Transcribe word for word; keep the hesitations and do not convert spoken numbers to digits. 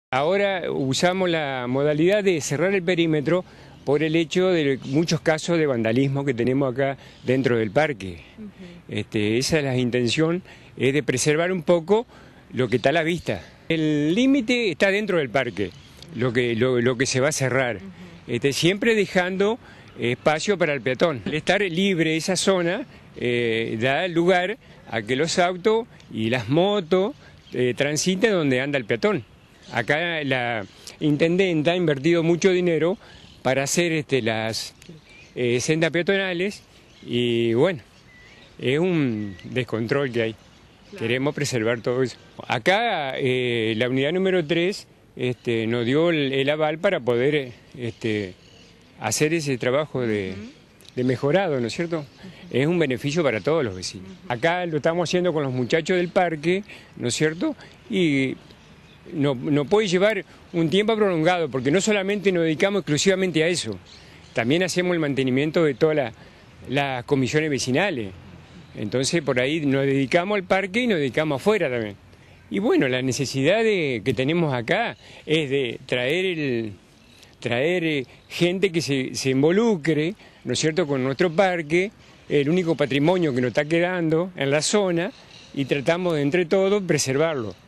Ahora usamos la modalidad de cerrar el perímetro por el hecho de muchos casos de vandalismo que tenemos acá dentro del parque. Uh-huh. este, esa es la intención, es de preservar un poco lo que está a la vista. El límite está dentro del parque, lo que, lo, lo que se va a cerrar, uh-huh. este, siempre dejando espacio para el peatón. El estar libre esa zona eh, da lugar a que los autos y las motos eh, transiten donde anda el peatón. Acá la intendenta ha invertido mucho dinero para hacer este, las eh, sendas peatonales y bueno, es un descontrol que hay. Claro. Queremos preservar todo eso. Acá eh, la unidad número tres este, nos dio el, el aval para poder este, hacer ese trabajo de, de mejorado, ¿no es cierto? Es un beneficio para todos los vecinos. Acá lo estamos haciendo con los muchachos del parque, ¿no es cierto? Y No, no puede llevar un tiempo prolongado, porque no solamente nos dedicamos exclusivamente a eso, también hacemos el mantenimiento de todas las la comisiones vecinales. Entonces por ahí nos dedicamos al parque y nos dedicamos afuera también. Y bueno, la necesidad de, que tenemos acá es de traer, el, traer eh, gente que se, se involucre, ¿no es cierto?, con nuestro parque, el único patrimonio que nos está quedando en la zona, y tratamos de entre todos preservarlo.